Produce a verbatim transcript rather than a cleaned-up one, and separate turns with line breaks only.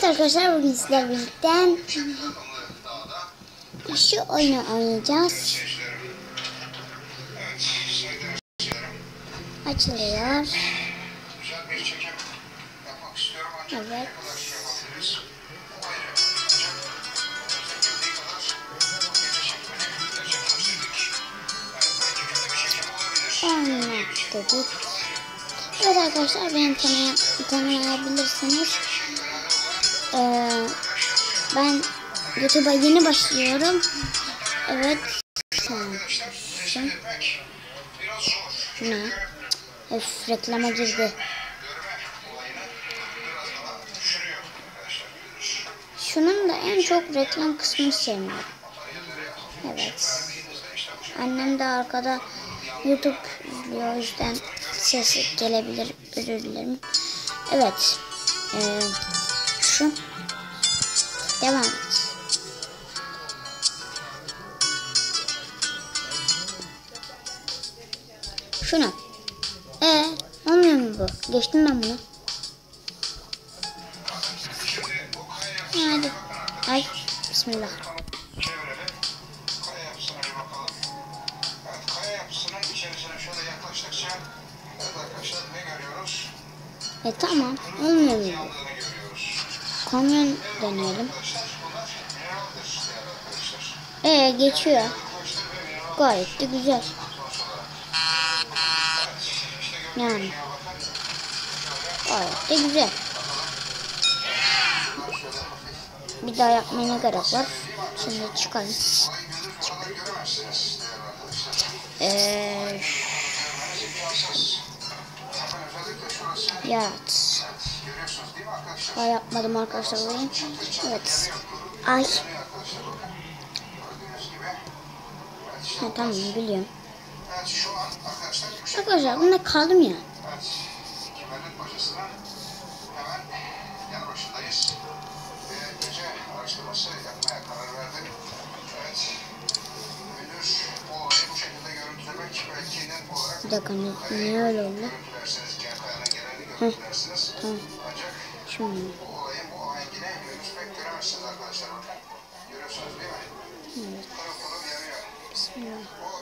Evet arkadaşlar, bugün sizlerle birlikte şu oyunu oynayacağız. Açılıyor. Evet. Oynadık. Evet arkadaşlar, beni tanı tanıyabilirsiniz. Ee, ben YouTube'a yeni başlıyorum. Evet. Şu ne? Öf, reklama girdi. Şunun da en çok reklam kısmını sevmiyorum. Evet. Annem de arkada YouTube izliyor, o yüzden sesi gelebilir, özür dilerim. Evet. Ee, şu. Devam et. Şunu. Ee, olmuyor mu bu? Geçtim ben bunu. Hadi. Ay. Bismillah. E tamam. Olmuyor mu? Kamyon deneyelim. Ee geçiyor. Gayet de güzel. Yani. Gayet de güzel. Bir daha yapmaya ne gerek var? Şimdi çıkalım. Eee yarat. Daha yapmadım arkadaşlar. Evet. Ay. Ha, tamam biliyorum. Arkadaşlar bunda kaldım ya. Bir dakika, niye öyle oldu? Heh, tamam. Şimdi. Evet. Bismillah.